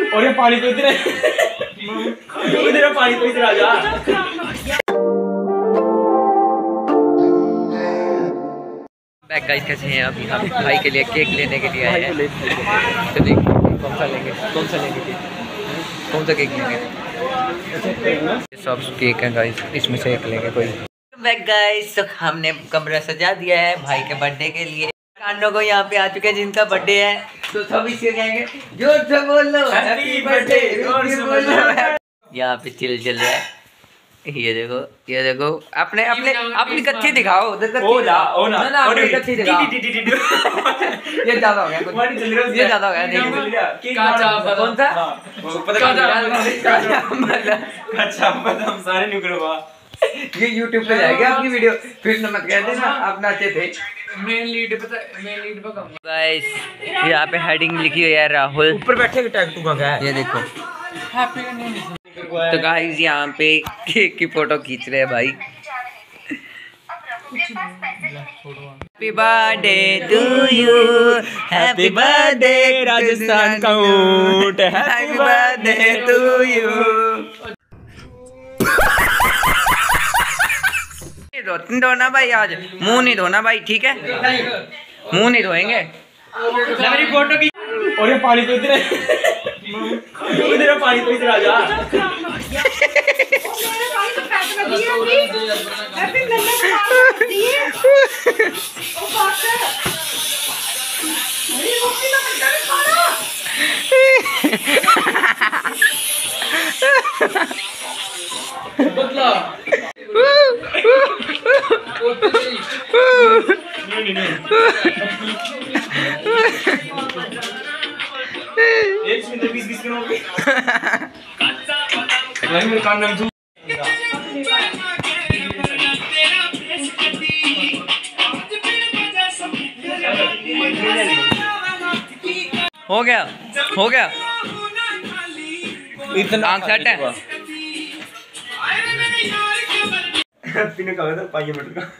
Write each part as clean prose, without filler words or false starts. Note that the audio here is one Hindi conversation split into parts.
और ये पानी तो इधर इधर पानी तो इधर आ जा। बैक गाइस कैसे हैं आप? यहाँ पे भाई के लिए केक लेने के लिए आए हैं। तो देखिए कौन सा लेंगे कौन सा केक लेंगे? सब केक है गाइस, इसमें से एक लेंगे कोई। बैक गाइस तो हमने कमरा सजा दिया है भाई के बर्थडे के लिए। कांडो को यहाँ पे आ चुके हैं जिनका बर्थडे है, तो सभी से कहेंगे जोर से बोल लो हैप्पी बर्थडे। यहाँ पे चिल चल रहा है। ये देखो अपने अपनी कच्ची दिखाओ। अपनी कच्ची दिखाओ। ये ज्यादा हो गया ये ज्यादा हो गया। कौन सा अच्छा हम सारे निकलवा ये YouTube पे जाएगा आपकी वीडियो, फिर नमक कह देना आप नाचे थे। मेन लीड पे गाइस यहाँ पे हेडिंग लिखी हुई है राहुल। ऊपर बैठे के टैग टू का है ये देखो। तो गाइस यहाँ पे केक की फोटो खींच रहे हैं भाई। Happy birthday to you, happy birthday Rajasthan का ऊंट, हैप्पी बर्थडे टू यू। धोना भाई, आज मुंह नहीं धोना भाई, ठीक है? मुंह नहीं धोएंगे। मेरी फोटो की और ये पानी तो इधर पानी तो इधर आ जा। हो गया इतना आंख सेट है। पीने का था 5 मिनट का।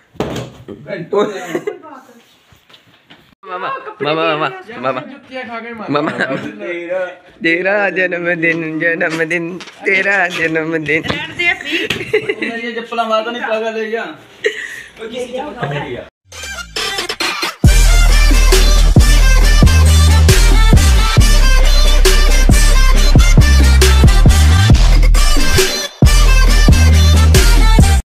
मामा तेरा जन्मदिन तेरा जन्मदिन। ये चप्पल मारता नहीं पागल है क्या?